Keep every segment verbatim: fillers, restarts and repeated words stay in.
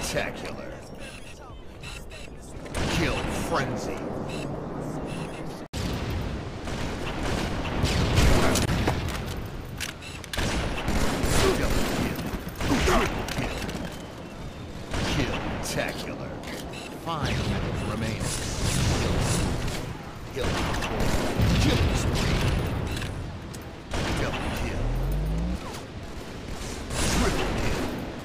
Spectacular. Kill frenzy. Spectacular. Five remaining. Kill control. Killing spree. Double kill. Triple kill.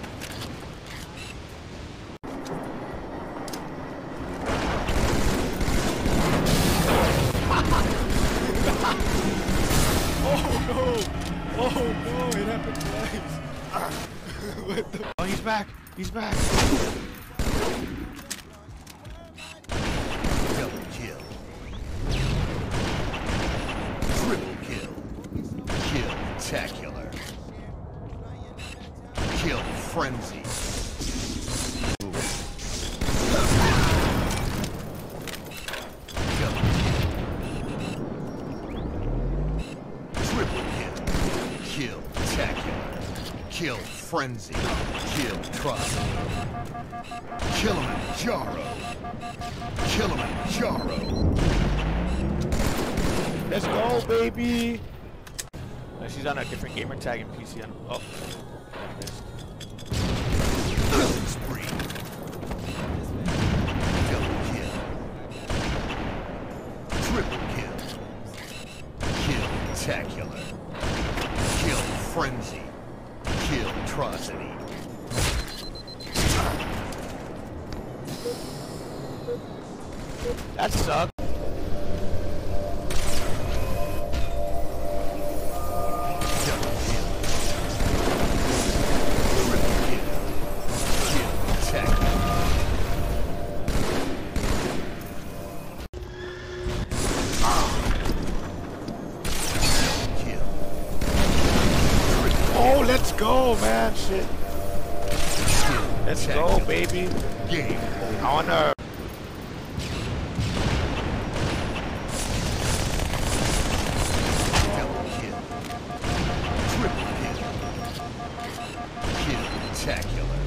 Oh no! Oh no! It happened twice. What the? Oh, he's back. He's back. Double kill. Triple kill. Kill spectacular. Kill frenzy. Double kill. Triple kill. Kill spectacular. Kill frenzy. Kill trust. Kill him in Jaro. Kill him in Jaro. Let's go, baby. Uh, she's on a different gamer tag in P C. On oh, I missed. Killing spree. Double kill. Triple kill. Kill spectacular. Kill frenzy. Kill atrocity. That sucked. Double kill. Triple kill. Kill spectacular. Double kill. Triple Oh, let's go, man. Shit. kill. Let's go, baby. Game over. On her. Double kill. Triple kill. Kill spectacular.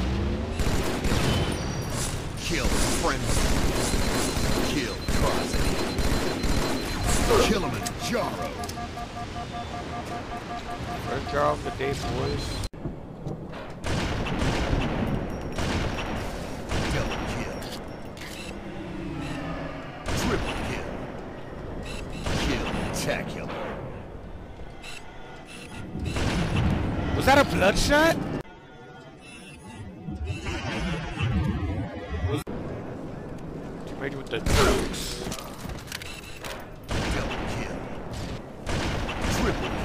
Kill frenzy. Kill atrocity. Kill him in Jaro. First jar of the day, boys. Double kill. Triple kill. Kill spectacular. Was that a bloodshot? Too ready with the jokes. Double kill. Triple kill.